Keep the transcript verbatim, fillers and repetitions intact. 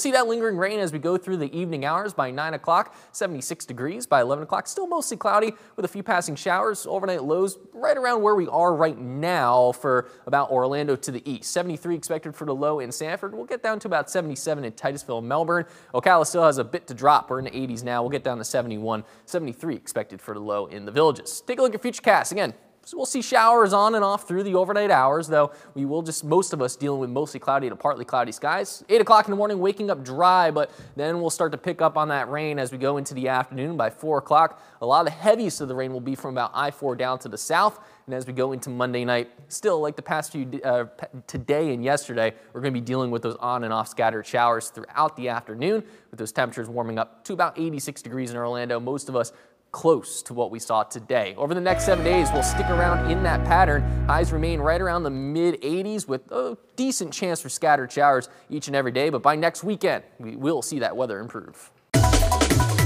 See that lingering rain as we go through the evening hours. By nine o'clock, seventy-six degrees. By eleven o'clock, still mostly cloudy with a few passing showers. Overnight lows right around where we are right now for about Orlando to the east. seventy-three expected for the low in Sanford. We'll get down to about seventy-seven in Titusville and Melbourne. Ocala still has a bit to drop. We're in the eighties now. We'll get down to seventy-one. seventy-three expected for the low in the Villages. Take a look at Futurecast. Again, so we'll see showers on and off through the overnight hours, though we will just, most of us, dealing with mostly cloudy to partly cloudy skies. eight o'clock in the morning, waking up dry, but then we'll start to pick up on that rain as we go into the afternoon. By four o'clock, a lot of the heaviest of the rain will be from about I four down to the south. And as we go into Monday night, still like the past few, uh, today and yesterday, we're going to be dealing with those on and off scattered showers throughout the afternoon, with those temperatures warming up to about eighty-six degrees in Orlando. Most of us close to what we saw today. Over the next seven days, we'll stick around in that pattern. Highs remain right around the mid eighties with a decent chance for scattered showers each and every day. But by next weekend, we will see that weather improve.